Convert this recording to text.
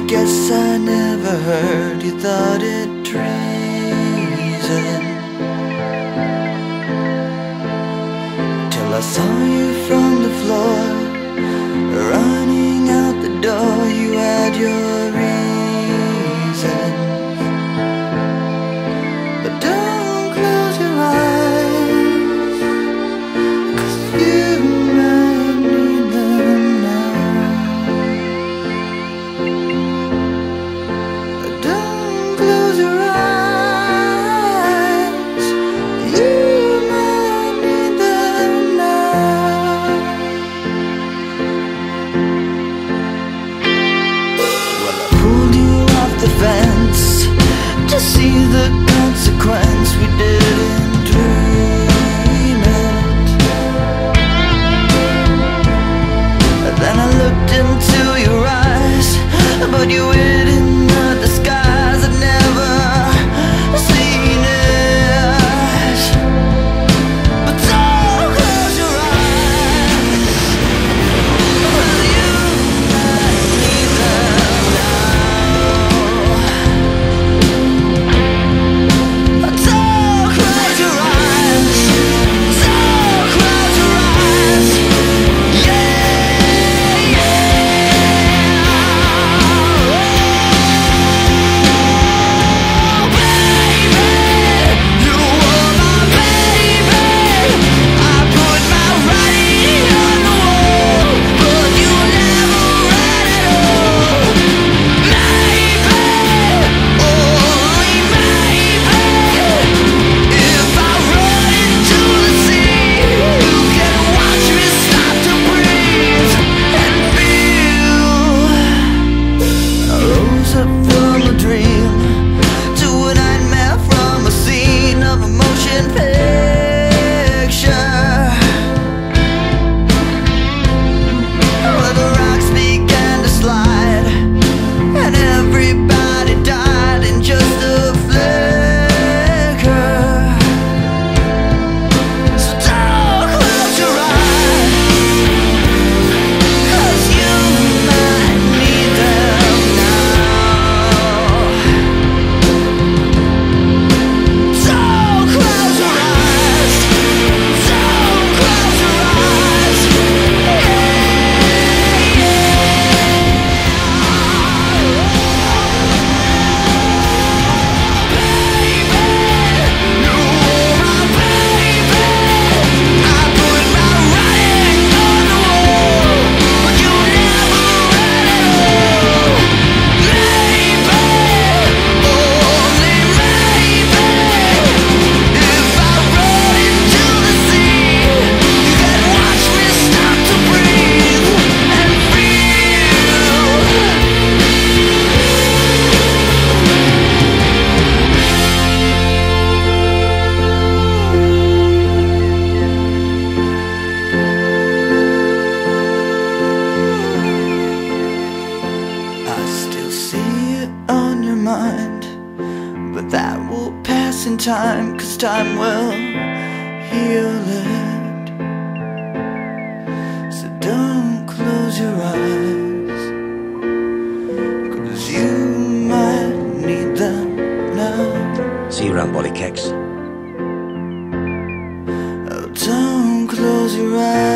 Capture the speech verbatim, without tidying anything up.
guess I never heard you thought it treason, till I saw you from the floor, running out the door. You had your reasons, but don't close your eyes, 'cause you might need them now. Don't close your eyes, you might need them now. Well, I pulled you off the fence to see the consequence. We didn't dream it. And then I looked into your eyes, but you hid in the disguise. I'd never seen it. But don't close your eyes, 'cause you might need them now. Don't close your eyes, don't close your eyes. Yeah, yeah. Oh, baby, you were my baby. I put my writing on the wall, but you never read it all. Maybe, only maybe, if I run into the sea, you can watch me stop to breathe and feel. I rose up from a dream to a nightmare, from a scene of a motion picture, where the rocks began to slide and everybody died in just a flicker. So don't close your eyes, 'cause you might need them now. Don't close your eyes, don't close your eyes. I still see it on your mind, but that will pass in time, 'cause time will heal it. So don't close your eyes, 'cause you might need them now. See you around, Bolly Kex. Oh, don't close your eyes.